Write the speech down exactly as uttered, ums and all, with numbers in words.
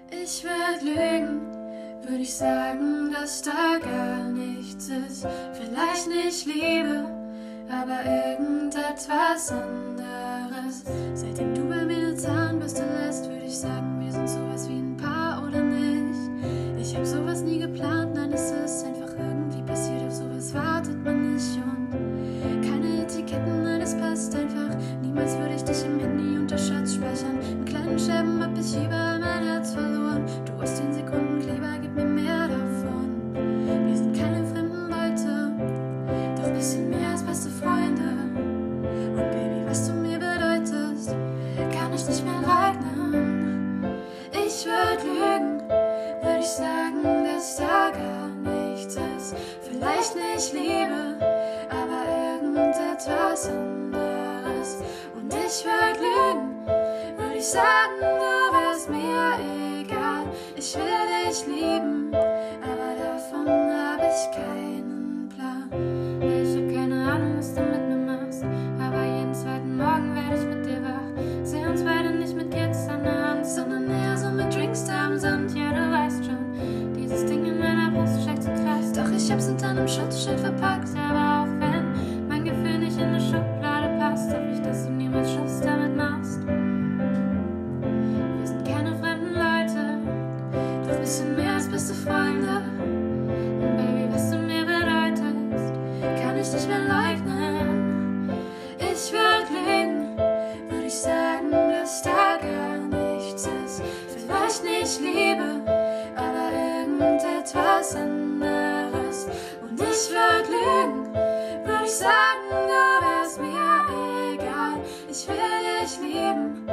Ich würd lügen, würde ich sagen, dass da gar nichts ist. Vielleicht nicht Liebe, aber irgendetwas anderes. Seitdem du bei mir eine Zahnbürste lässt, würde ich sagen, wir sind sowas wie ein Paar oder nicht. Ich hab sowas nie geplant, nein, es ist einfach irgendwie passiert, auf sowas wartet man nicht. Und keine Etiketten, nein, es passt einfach. Niemals würde ich dich im Handy unter Schatz speichern. In kleinen Scherben hab ich überall mein Herz verloren. Du hast den Sekundenkleber, gib mir mehr davon. Wir sind keine fremden Leute, doch ein bisschen mehr als beste Freunde. Und Baby, was du mir bedeutest, kann ich nicht mehr leugnen. Ich würd lügen, würde ich sagen, dass da gar nichts ist. Vielleicht nicht Liebe, aber irgendetwas anderes. Und ich würd lügen, würde ich sagen, du wärst mir egal. Ich will dich lieben, aber davon hab ich keinen Plan. Ich hab keine Ahnung, was du mit mir machst, aber jeden zweiten Morgen werde ich mit dir wach. Seh uns beide nicht mit Kids an der Hand, sondern eher so mit Drinks da am Sand. Ja, du weißt schon, dieses Ding in meiner Brust steckt so krass. Doch ich hab's unter einem Schutzschild verpackt. Aber auch wenn mein Gefühl nicht in eine Schublade passt, hoffe ich, dass du niemals Schluss damit machst. Wir sind keine fremden Leute, doch ein bisschen mehr als beste Freunde. Und Baby, was du mir bedeutest, kann ich nicht mehr leugnen. Ich würd lügen, würde ich sagen, dass da gar nichts ist. Vielleicht nicht Liebe, aber irgendetwas anderes. Und ich würd lügen, würde ich sagen, du wärst mir egal. Ich will dich lieben,